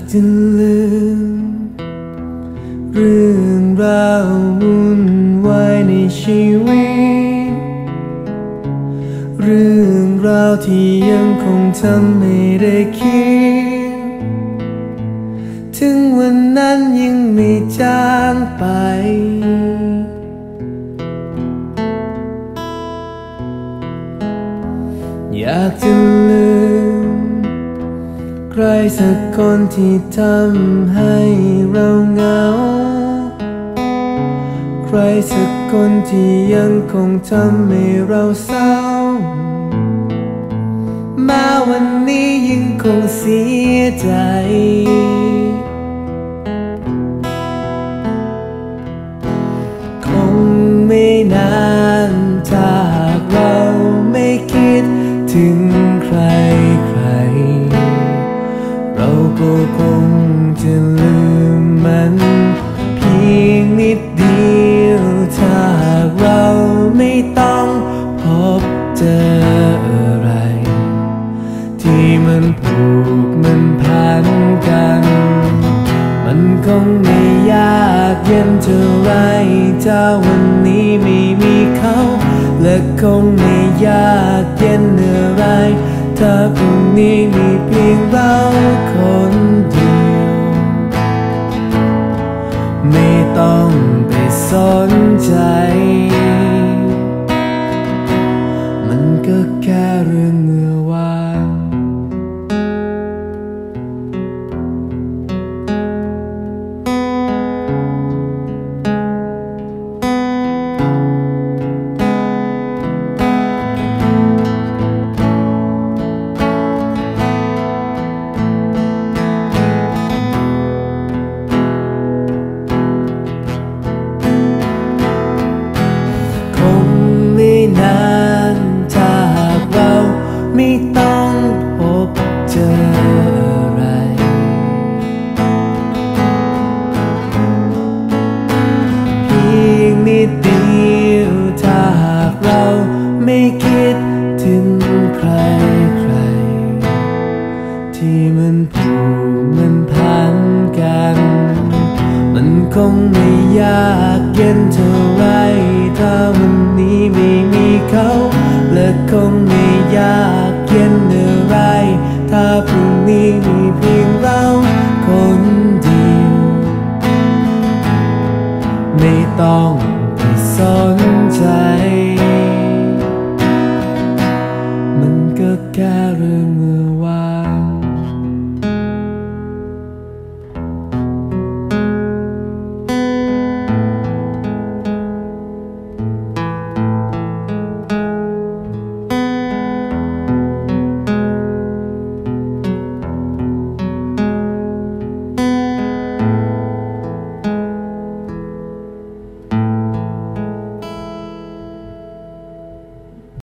จะลืมเรื่องราววุ่นวายในชีวิตเรื่องราวที่ยังคงทำไม่ได้คิดถึงวันนั้นยังไม่จางไปอยากจะลืมใครสักคนที่ทำให้เราเหงาใครสักคนที่ยังคงทำให้เราเศร้ามาวันนี้ยังคงเสียใจคงไม่นานถ้าหากเราไม่คิดถึงใครเราก็คงจะลืมมันเพียงนิดเดียวถ้าหากเราไม่ต้องพบเจออะไรที่มันผูกมันพันกันมันคงไม่ยากเย็นเท่าไรถ้าวันนี้ไม่มีเขาและคงไม่ยากเย็นอะไรถ้าพรุ่งนี้มีเพียงเราคนเดียวไม่ต้องไปสนใจมันก็แค่เรื่องเมื่อวานนานถ้าหากเราไม่ต้องพบเจออะไรเพียงนิดเดียวถ้าหากเราไม่คิดถึงใครที่มันผูกมันพันกันมันคงไม่ยากเย็นเท่าไรถ้าวันนี้ไม่มีเขาและคงไม่ยากเย็นอะไรถ้าพรุ่งนี้มีเพียงเราคนเดียวไม่ต้องไปสนใจมันก็แค่เรื่องเมื่อวาน